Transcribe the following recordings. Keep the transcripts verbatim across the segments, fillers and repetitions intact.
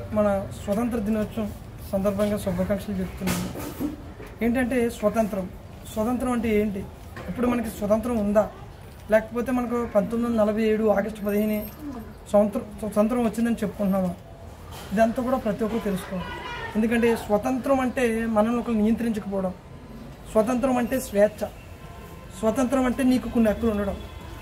మన స్వతంత్ర దినోత్సవం సందర్భంగా శుభాకాంక్షలు చెప్తున్నాను. ఏంటంటే స్వతంత్రం స్వతంత్రం అంటే ఏంటి, ఇప్పుడు మనకి స్వతంత్రం ఉందా, లేకపోతే మనకు పంతొమ్మిది వందల నలభై ఏడు ఆగస్టు పదిహేను స్వతంత్రం స్వతంత్రం వచ్చిందని చెప్పుకుంటున్నామా? ఇదంతా కూడా ప్రతి ఒక్కరు తెలుసుకోవాలి. ఎందుకంటే స్వతంత్రం అంటే మనల్ని ఒకరు నియంత్రించకపోవడం, స్వతంత్రం అంటే స్వేచ్ఛ, స్వతంత్రం అంటే నీకు కొన్ని హక్కులు ఉండడం,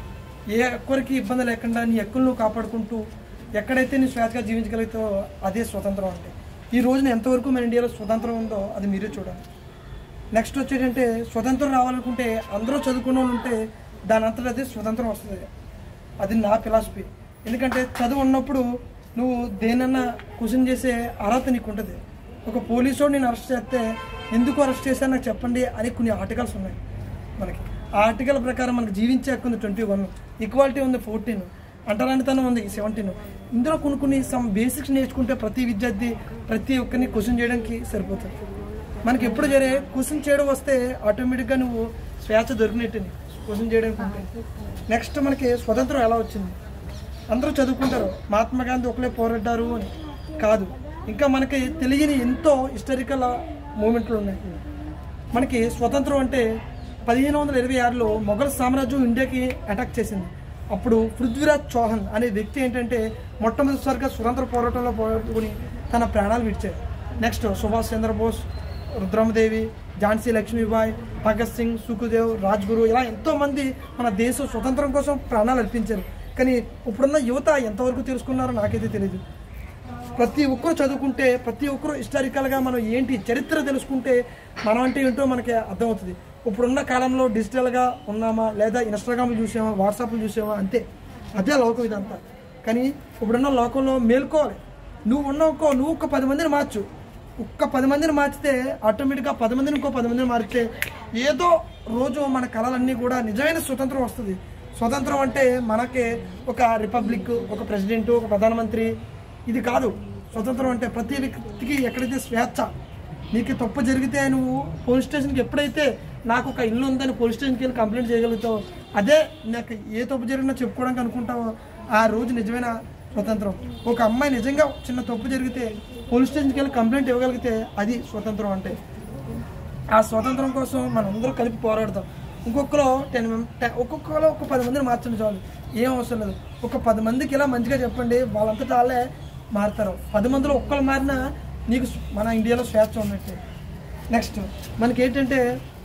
ఏ ఒక్కరికి ఇబ్బంది లేకుండా నీ హక్కులు నువ్వు కాపాడుకుంటూ ఎక్కడైతే నీ స్వేచ్ఛగా జీవించగలుగుతావో అదే స్వతంత్రం అంటే. ఈ రోజున ఎంతవరకు మన ఇండియాలో స్వతంత్రం ఉందో అది మీరే చూడాలి. నెక్స్ట్ వచ్చేటంటే స్వతంత్రం రావాలనుకుంటే అందరూ చదువుకున్న వాళ్ళు ఉంటే దాని అంతటా అదే స్వతంత్రం వస్తుంది. అది నా ఫిలాసఫీ. ఎందుకంటే చదువు ఉన్నప్పుడు నువ్వు దేనన్నా క్వశ్చన్ చేసే అర్హత నీకు ఉంటుంది. ఒక పోలీసు నేను అరెస్ట్ చేస్తే ఎందుకు అరెస్ట్ చేశాను నాకు చెప్పండి అని కొన్ని ఆర్టికల్స్ ఉన్నాయి మనకి. ఆ ఆర్టికల్ ప్రకారం మనకు జీవించే హక్కు ఉంది ట్వంటీ వన్, ఈక్వాలిటీ ఉంది ఫోర్టీన్, అంటరానితనం ఉంది సెవెంటీన్. ఇందులో కొన్ని కొన్ని సమ్ బేసిక్స్ నేర్చుకుంటే ప్రతి విద్యార్థి ప్రతి ఒక్కరిని క్వశ్చన్ చేయడానికి సరిపోతుంది. మనకి ఎప్పుడు జరిగే క్వశ్చన్ చేయడం వస్తే ఆటోమేటిక్గా నువ్వు స్వేచ్ఛ దొరికినట్టు క్వశ్చన్ చేయడానికి ఉంటే. నెక్స్ట్ మనకి స్వతంత్రం ఎలా వచ్చింది, అందరూ చదువుకుంటారు మహాత్మా గాంధీ ఒకలే పోరాడారు అని కాదు, ఇంకా మనకి తెలియని ఎంతో హిస్టారికల్ మూమెంట్లు ఉన్నాయి. మనకి స్వతంత్రం అంటే పదిహేను వందల ఇరవై ఆరులో మొఘల్ సామ్రాజ్యం ఇండియాకి అటాక్ చేసింది. అప్పుడు పృథ్వీరాజ్ చౌహాన్ అనే వ్యక్తి ఏంటంటే మొట్టమొదటిసారిగా స్వతంత్ర పోరాటంలో పాల్గొని తన ప్రాణాలు విడిచారు. నెక్స్ట్ సుభాష్ చంద్రబోస్, రుద్రమదేవి, ఝాన్సీ లక్ష్మీబాయి, భగత్ సింగ్, సుఖదేవ్, రాజ్గురు, ఇలా ఎంతోమంది మన దేశం స్వతంత్రం కోసం ప్రాణాలు అర్పించారు. కానీ ఇప్పుడున్న యువత ఎంతవరకు తెలుసుకున్నారో నాకైతే తెలియదు. ప్రతి ఒక్కరు చదువుకుంటే ప్రతి ఒక్కరు హిస్టారికల్గా మనం ఏంటి చరిత్ర తెలుసుకుంటే మనం అంటే ఏంటో మనకి అర్థమవుతుంది. ఇప్పుడున్న కాలంలో డిజిటల్గా ఉన్నామా లేదా ఇన్స్టాగ్రామ్లు చూసామా వాట్సాప్లు చూసామా అంతే, అదే లోకం ఇదంతా. కానీ ఇప్పుడున్న లోకంలో మేల్కోవాలి. నువ్వు ఉన్నావుకో నువ్వు ఒక్క పది మందిని మార్చు, ఒక్క పది మందిని మార్చితే ఆటోమేటిక్గా పది మందిని ఇంకో పది మందిని మారితే ఏదో రోజు మన కళలన్నీ కూడా నిజమైన స్వతంత్రం వస్తుంది. స్వతంత్రం అంటే మనకే ఒక రిపబ్లిక్, ఒక ప్రెసిడెంట్, ఒక ప్రధానమంత్రి ఇది కాదు. స్వతంత్రం అంటే ప్రతి వ్యక్తికి ఎక్కడైతే స్వేచ్ఛ, నీకు తప్పు జరిగితే నువ్వు పోలీస్ స్టేషన్కి ఎప్పుడైతే నాకు ఒక ఇల్లు ఉందని పోలీస్ స్టేషన్కి వెళ్ళి కంప్లైంట్ చేయగలుగుతావు, అదే నాకు ఏ తప్పు జరిగినా చెప్పుకోవడానికి అనుకుంటావో ఆ రోజు నిజమైన స్వతంత్రం. ఒక అమ్మాయి నిజంగా చిన్న తప్పు జరిగితే పోలీస్ స్టేషన్కి వెళ్ళి కంప్లైంట్ ఇవ్వగలిగితే అది స్వతంత్రం అంటే. ఆ స్వతంత్రం కోసం మనం అందరూ కలిపి పోరాడతాం. ఇంకొకరు టెన్ ఒక్కొక్కరు ఒక పది మందిని మార్చండి చాలు, ఏం అవసరం లేదు. ఒక పది మందికి ఇలా మంచిగా చెప్పండి, వాళ్ళంతటా వాళ్ళే మారుతారు. పది మందిలో ఒక్కరు మారినా నీకు మన ఇండియాలో స్వేచ్ఛ ఉన్నట్టే. నెక్స్ట్ మనకి ఏంటంటే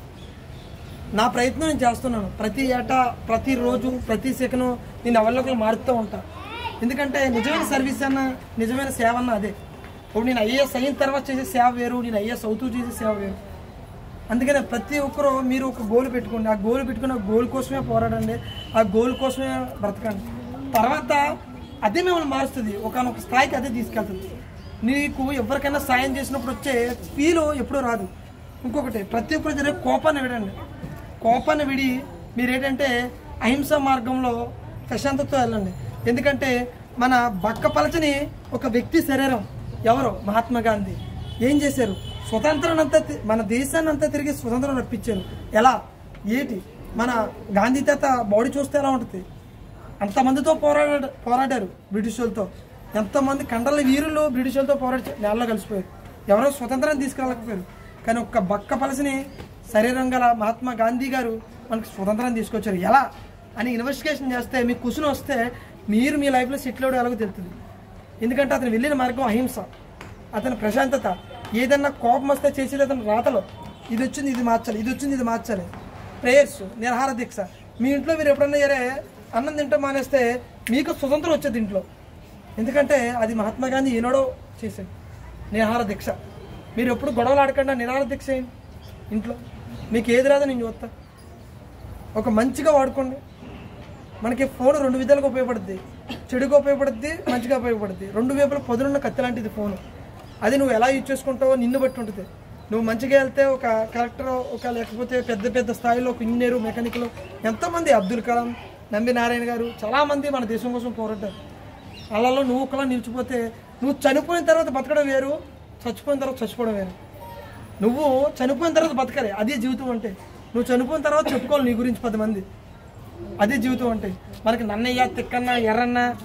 నా ప్రయత్నం నేను చేస్తున్నాను. ప్రతి ఏటా ప్రతిరోజు ప్రతి సెకండ్ నేను ఎవరిలోకి మారుతూ ఉంటా. ఎందుకంటే నిజమైన సర్వీస్ అన్న నిజమైన సేవ అన్న అదే. ఇప్పుడు నేను ఐఏఎస్ అయిన తర్వాత చేసే సేవ వేరు, నేను ఐఏఎస్ అవుతూ చేసే సేవ వేరు. అందుకనే ప్రతి ఒక్కరూ మీరు ఒక గోల్ పెట్టుకోండి, ఆ గోల్ పెట్టుకుని ఆ గోల్ కోసమే పోరాడండి, ఆ గోల్ కోసమే బ్రతకండి. తర్వాత అదే మిమ్మల్ని మారుస్తుంది, ఒకనొక స్థాయికి అదే తీసుకెళ్తుంది. నీకు ఎవరికైనా సాయం చేసినప్పుడు వచ్చే ఫీల్ ఎప్పుడూ రాదు. ఇంకొకటి ప్రతి ఒక్కరు జరిగే కోపాన్ని విడండి. కోపాన్ని విడి మీరు ఏంటంటే అహింస మార్గంలో ప్రశాంతతో వెళ్ళండి. ఎందుకంటే మన బక్కపలచని ఒక వ్యక్తి శరీరం ఎవరో మహాత్మా గాంధీ ఏం చేశారు, స్వతంత్రాన్ని అంతా మన దేశాన్ని అంతా తిరిగి స్వతంత్రం రప్పించారు. ఎలా ఏంటి మన గాంధీ తాత బాడీ చూస్తే ఎలా ఉంటుంది, అంతమందితో పోరాడ పోరాడారు బ్రిటిష్ వాళ్ళతో, ఎంతమంది కండల వీరులు బ్రిటిష్ వాళ్ళతో పోరాడి నేలలో కలిసిపోయారు. ఎవరో స్వతంత్రాన్ని తీసుకెళ్ళకపోయారు. కానీ ఒక్క బక్క పలసని శరీరం గల మహాత్మా గాంధీ గారు మనకి స్వతంత్రాన్ని తీసుకొచ్చారు. ఎలా అని ఇన్వెస్టిగేషన్ చేస్తే మీకు క్వశ్చన్ వస్తే మీరు మీ లైఫ్లో సెటిల్ అవ్వడం ఎలాగో తెలుస్తుంది. ఎందుకంటే అతను వెళ్ళిన మార్గం అహింస, అతని ప్రశాంతత. ఏదన్నా కోపం వస్తే చేసేది అతను రాతలో ఇది వచ్చింది ఇది మార్చాలి, ఇది వచ్చింది ఇది మార్చాలి. ప్రేయర్స్, నిరాహార దీక్ష. మీ ఇంట్లో మీరు ఎప్పుడన్నా సరే అన్నం తింటాం మానేస్తే మీకు స్వతంత్రం వచ్చేది ఇంట్లో. ఎందుకంటే అది మహాత్మా గాంధీ ఈనాడో చేశాడు నిరాహార దీక్ష. మీరు ఎప్పుడు గొడవలు ఆడకుండా నిరాహార దీక్ష చేయండి ఇంట్లో, మీకు ఏది రాదో నేను చూస్తా. ఒక మంచిగా వాడుకోండి. మనకి ఫోన్ రెండు విధాలుగా ఉపయోగపడుద్ది, చెడుగా ఉపయోగపడుద్ది, మంచిగా ఉపయోగపడుద్ది. రెండు వైపుల పొదులున్న కత్తి లాంటిది ఫోను. అది నువ్వు ఎలా యూజ్ చేసుకుంటావో నిన్ను బట్టి ఉంటుంది. నువ్వు మంచిగా వెళ్తే ఒక కలెక్టర్, ఒక లేకపోతే పెద్ద పెద్ద స్థాయిలో ఒక ఇంజనీరు, మెకానికల్, ఎంతోమంది అబ్దుల్ కలాం, నంబి నారాయణ గారు చాలామంది మన దేశం కోసం పోరాటారు. వాళ్ళలో నువ్వు ఒకలా నిలిచిపోతే నువ్వు చనిపోయిన తర్వాత బతకడం వేరు, చచ్చిపోయిన తర్వాత చచ్చిపోవడం వేరు. నువ్వు చనిపోయిన తర్వాత బతకాలి, అదే జీవితం అంటే. నువ్వు చనిపోయిన తర్వాత చెప్పుకోవాలి నీ గురించి పది మంది, అదే జీవితం అంటే. మనకి నన్నయ్య, తిక్కన్న, ఎర్రన్న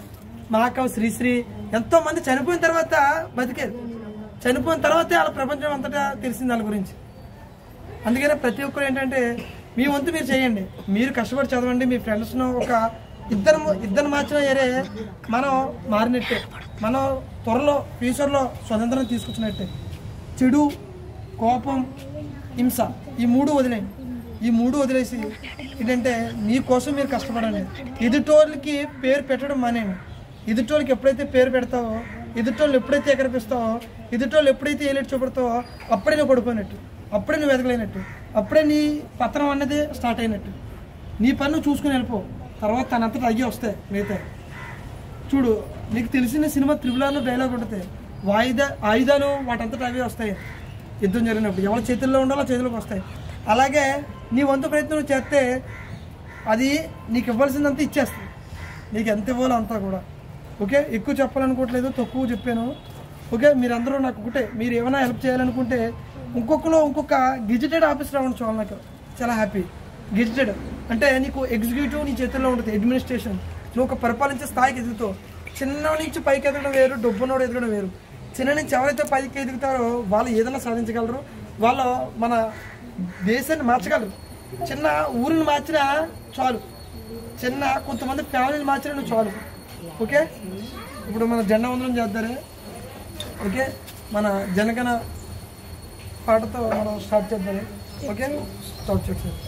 మహాకవి శ్రీశ్రీ ఎంతో మంది చనిపోయిన తర్వాత బతికారు. చనిపోయిన తర్వాతే వాళ్ళ ప్రపంచం అంతటా తెలిసింది వాళ్ళ గురించి. అందుకనే ప్రతి ఒక్కరు ఏంటంటే మీ వంతు మీరు చేయండి. మీరు కష్టపడి చదవండి. మీ ఫ్రెండ్స్ను ఒక ఇద్దరు ఇద్దరు మార్చిన ఏరే మనం మారినట్టే. మనం త్వరలో ఫ్యూచర్లో స్వతంత్రం తీసుకొచ్చినట్టే. చెడు, కోపం, హింస ఈ మూడు వదిలేయండి. ఈ మూడు వదిలేసి ఏంటంటే మీకోసం మీరు కష్టపడండి. ఎదుటోళ్ళకి పేరు పెట్టడం మానేయండి. ఎదుటోళ్ళకి ఎప్పుడైతే పేరు పెడతావో, ఎదుటోళ్ళు ఎప్పుడైతే ఎగరపిస్తావో, ఎదుటోళ్ళు ఎప్పుడైతే ఏలేట్ చూపెడతావో అప్పుడే నువ్వు పడిపోయినట్టు, అప్పుడే నువ్వు ఎదగలేనట్టు, అప్పుడే నీ పత్రం అన్నది స్టార్ట్ అయినట్టు. నీ పని నువ్వు చూసుకుని వెళ్ళిపో. తర్వాత తనంతటా అయ్యి వస్తాయి మిగతా. చూడు, నీకు తెలిసిన సినిమా త్రిబులాలో డైలాగ్ ఉంటుంది, వాయిదా ఆయుధాలు వాటంతటా అవి వస్తాయి. యుద్ధం జరిగినప్పుడు ఎవరి చేతుల్లో ఉండాలో చేతులకు వస్తాయి. అలాగే నీ వంతు ప్రయత్నం చేస్తే అది నీకు ఇవ్వాల్సిందంతా ఇచ్చేస్తుంది. నీకు ఎంత ఇవ్వాలో అంతా కూడా. ఓకే, ఎక్కువ చెప్పాలనుకోవట్లేదు, తక్కువ చెప్పాను. ఓకే, మీరందరూ నాకు ఒకటే, మీరు ఏమైనా హెల్ప్ చేయాలనుకుంటే ఇంకొకలో ఇంకొక గెజిటెడ్ ఆఫీసర్ అవ్వండి చాలు. నాకు చాలా హ్యాపీ. గెజిటెడ్ అంటే నీకు ఎగ్జిక్యూటివ్ నీ చేతుల్లో ఉంటుంది, అడ్మినిస్ట్రేషన్. నువ్వు ఒక పరిపాలించే స్థాయికి ఎదుగుతావు. చిన్న నుంచి పైకి ఎదగడం వేరు, డబ్బునోడు ఎదగడం వేరు. చిన్న నుంచి ఎవరైతే పైకి ఎదుగుతారో వాళ్ళు ఏదైనా సాధించగలరు. వాళ్ళు మన దేశాన్ని మార్చగలరు. చిన్న ఊరిని మార్చినా చాలు, చిన్న కొంతమంది ఫ్యామిలీని మార్చినా చాలు. ఓకే, ఇప్పుడు మన జెండా వందనం చేద్దారే. ఓకే, మన జనగణ పాటతో మనం స్టార్ట్ చేద్దాం. ఓకే, స్టార్ట్ చేద్దాం.